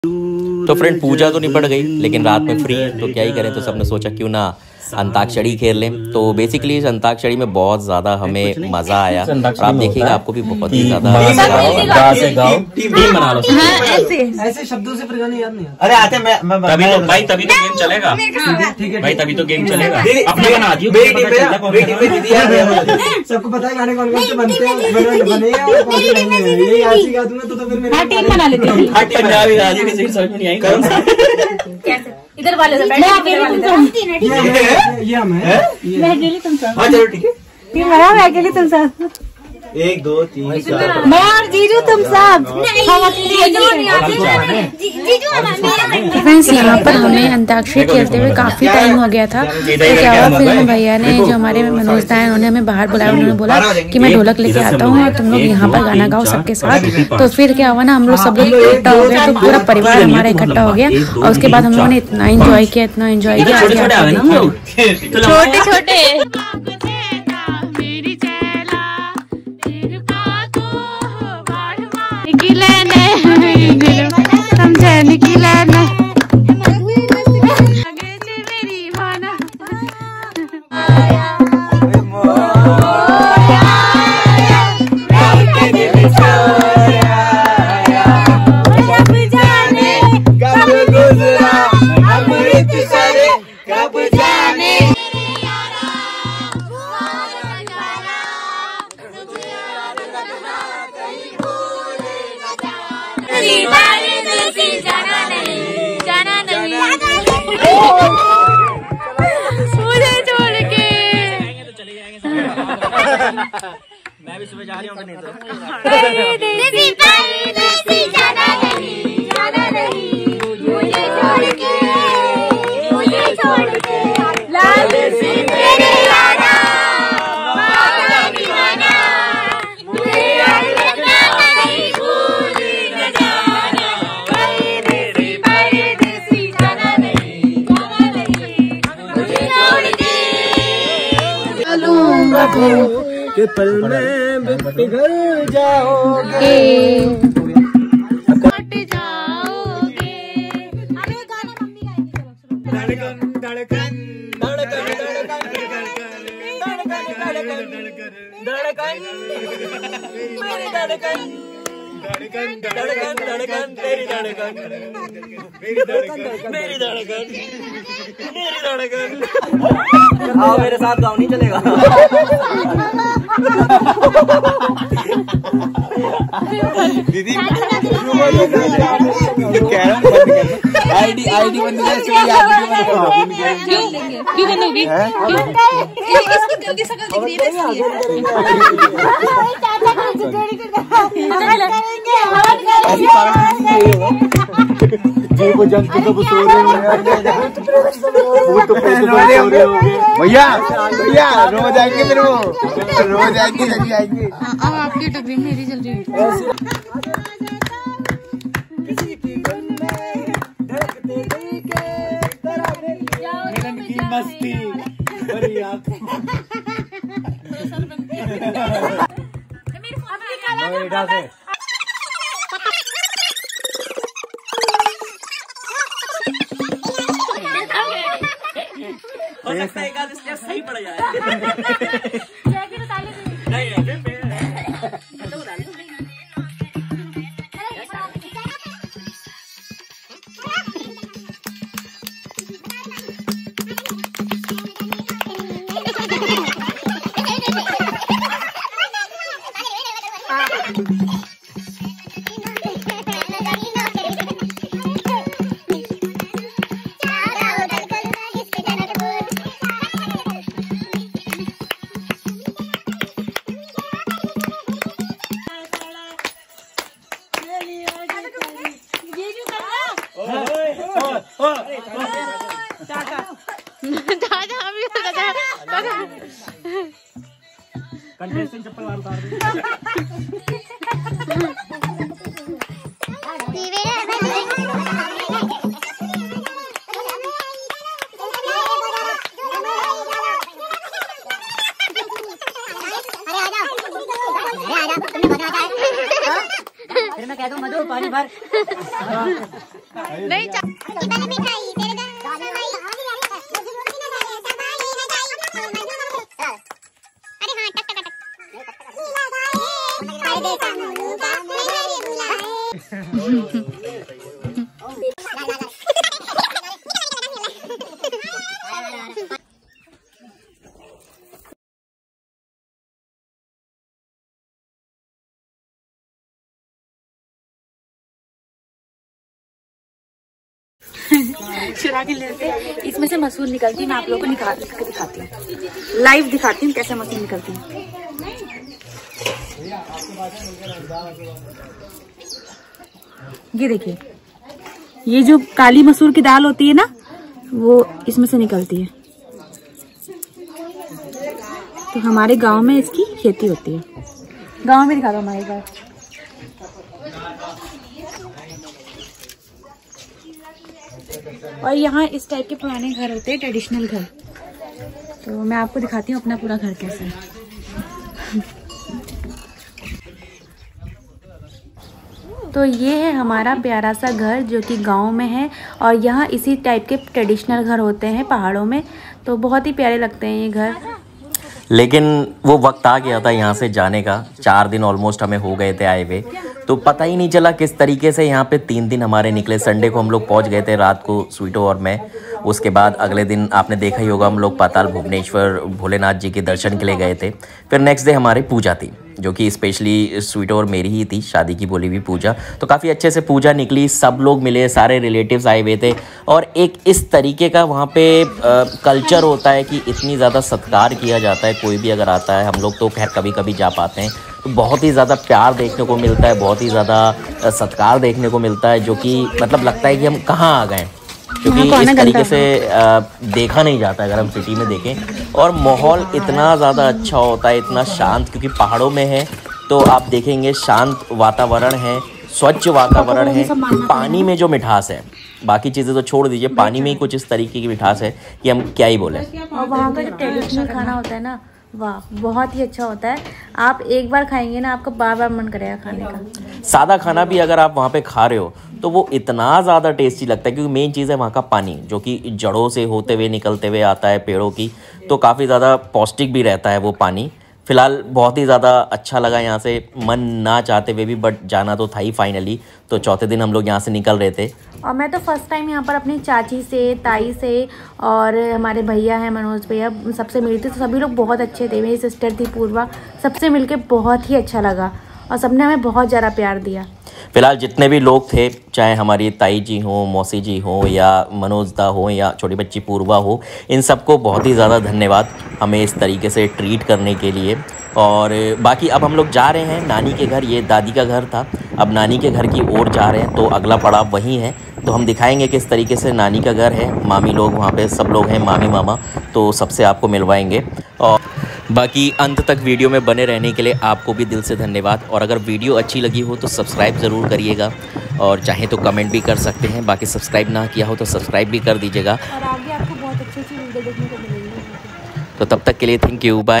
तो फ्रेंड पूजा तो निपट गई, लेकिन रात में फ्री है तो क्या ही करें, तो सबने सोचा क्यों ना अंताक्षरी खेल लें। तो बेसिकली इस अंताक्षरी में बहुत ज़्यादा हमें मज़ा आया और आप देखिएगा आपको भी बहुत ही ज़्यादा ऐसे शब्दों से गाने याद नहीं अरे आते भाई तभी तो गेम चलेगा भाई, तभी तो गेम चलेगा। अपने बना दियो, सबको पता है गाने कौन कौन से बनते हैं, बने और कौन से नहीं है। ये आज ही गा दूंगा तो फिर मेरे टीम बना लेते हैं। पंजाबी गा दियो, किसी समझ में नहीं आई कौन सा। इधर वाले से ये हम है, मैं अकेली तुम साथ। हाँ चलो ठीक है, टीम बना, मैं अकेली तुम साथ। 1 2 3 4 मैं और जीजू तुम साथ। फ्रेंड्स यहाँ पर हमें अंताक्षरी खेलते हुए काफी टाइम हो गया था। तो क्या हुआ, फिर हमें भैया ने, जो हमारे मनोजता है, उन्होंने हमें बाहर बुलाया। उन्होंने बोला कि मैं ढोलक लेके आता हूँ और तुम लोग यहाँ पर गाना गाओ सबके साथ। तो फिर क्या हुआ ना, हम लोग सब लोग इकट्ठा हो गए, तो पूरा परिवार हमारा इकट्ठा हो गया और उसके बाद हम लोगों ने इतना एंजॉय किया, इतना एंजॉय किया। छोटे छोटे मैं भी सुबह जा रही हूँ, नहीं तो के पल में पिघल जाओगे, हट जाओगे। धड़कन धड़कन धड़कन धड़कन मेरी धड़कन, धड़कन धड़कन धड़कन तेरी धड़कन, मेरी धड़कन मेरी धड़कन मेरी धड़कन। आओ मेरे साथ गाँव नहीं चलेगा। दीदी आईडी बंद कर, क्यों बनोगे? वो जंग तो सो रहे हो भैया, भैया रोज आएंगे, फिर वो रोज आएंगे, जल्दी आएंगे। अब आपकी टकरी मेरी चल रही है। मिलन की मस्ती बड़ी आंखें। हो सकता है एक आध स्टेप सही पड़ जाए। कंटेस्टेंट चप्पल बाहर उतार दे। फिर मैं कह दूं मधु पानी भर। नहीं चुरा के लेते। इसमें से मसूर निकलती है, मैं आप लोगों को निकाल के दिखाती हूँ, लाइव दिखाती हूँ कैसे मसूर निकलती है। ये देखिए, ये जो काली मसूर की दाल होती है ना, वो इसमें से निकलती है। तो हमारे गांव में इसकी खेती होती है। गांव में दिखा दो हमारे घर। और यहाँ इस टाइप के पुराने घर होते हैं, ट्रेडिशनल घर। तो मैं आपको दिखाती हूँ अपना पूरा घर कैसा है। तो ये है हमारा प्यारा सा घर जो कि गांव में है, और यहाँ इसी टाइप के ट्रेडिशनल घर होते हैं पहाड़ों में। तो बहुत ही प्यारे लगते हैं ये घर। लेकिन वो वक्त आ गया था यहाँ से जाने का। 4 दिन ऑलमोस्ट हमें हो गए थे आए हुए, तो पता ही नहीं चला किस तरीके से यहाँ पे 3 दिन हमारे निकले। संडे को हम लोग पहुँच गए थे रात को, स्वीटो और मैं। उसके बाद अगले दिन आपने देखा ही होगा, हम लोग पाताल भुवनेश्वर भोलेनाथ जी के दर्शन के लिए गए थे। फिर नेक्स्ट डे हमारी पूजा थी, जो कि स्पेशली स्वीटो और मेरी ही थी, शादी की बोली हुई पूजा। तो काफ़ी अच्छे से पूजा निकली, सब लोग मिले, सारे रिलेटिव्स आए हुए थे। और एक इस तरीके का वहाँ पे कल्चर होता है कि इतनी ज़्यादा सत्कार किया जाता है, कोई भी अगर आता है। हम लोग तो खैर कभी कभी जा पाते हैं, तो बहुत ही ज़्यादा प्यार देखने को मिलता है, बहुत ही ज़्यादा सत्कार देखने को मिलता है, जो कि मतलब लगता है कि हम कहाँ आ गए, क्योंकि इस तरीके से देखा नहीं जाता अगर हम सिटी में देखें। और माहौल इतना ज़्यादा अच्छा होता है, इतना शांत, क्योंकि पहाड़ों में है तो आप देखेंगे शांत वातावरण है, स्वच्छ वातावरण है। पानी में जो मिठास है, बाकी चीज़ें तो छोड़ दीजिए, पानी में ही कुछ इस तरीके की मिठास है कि हम क्या ही बोलें। और वहाँ का जो ट्रेडिशनल खाना होता है ना, वाह, बहुत ही अच्छा होता है। आप एक बार खाएंगे ना, आपका बार बार मन करेगा खाने का। सादा खाना भी अगर आप वहाँ पे खा रहे हो तो वो इतना ज़्यादा टेस्टी लगता है, क्योंकि मेन चीज़ है वहाँ का पानी, जो कि जड़ों से होते हुए निकलते हुए आता है पेड़ों की। तो काफ़ी ज़्यादा पौष्टिक भी रहता है वो पानी। फ़िलहाल बहुत ही ज़्यादा अच्छा लगा यहाँ से, मन ना चाहते हुए भी, बट जाना तो था ही फाइनली। तो चौथे दिन हम लोग यहाँ से निकल रहे थे। और मैं तो फर्स्ट टाइम यहाँ पर अपनी चाची से, ताई से, और हमारे भैया हैं मनोज भैया, सबसे मिली थी। तो सभी लोग बहुत अच्छे थे। मेरी सिस्टर थी पूर्वा, सबसे मिलके बहुत ही अच्छा लगा, और सबने हमें बहुत ज़्यादा प्यार दिया। फिलहाल जितने भी लोग थे, चाहे हमारी ताई जी हो, मौसी जी हो, या मनोज दा हो, या छोटी बच्ची पूर्वा हो, इन सबको बहुत ही ज़्यादा धन्यवाद हमें इस तरीके से ट्रीट करने के लिए। और बाकी अब हम लोग जा रहे हैं नानी के घर। ये दादी का घर था, अब नानी के घर की ओर जा रहे हैं, तो अगला पड़ाव वहीं है। तो हम दिखाएंगे किस तरीके से नानी का घर है। मामी लोग वहाँ पे सब लोग हैं, मामी मामा, तो सबसे आपको मिलवाएंगे। और बाकी अंत तक वीडियो में बने रहने के लिए आपको भी दिल से धन्यवाद। और अगर वीडियो अच्छी लगी हो तो सब्सक्राइब ज़रूर करिएगा, और चाहे तो कमेंट भी कर सकते हैं। बाकी सब्सक्राइब ना किया हो तो सब्सक्राइब भी कर दीजिएगा। और आगे आपको बहुत अच्छी वीडियो देखने को मिलेगी। तो तब तक के लिए थैंक यू, बाय।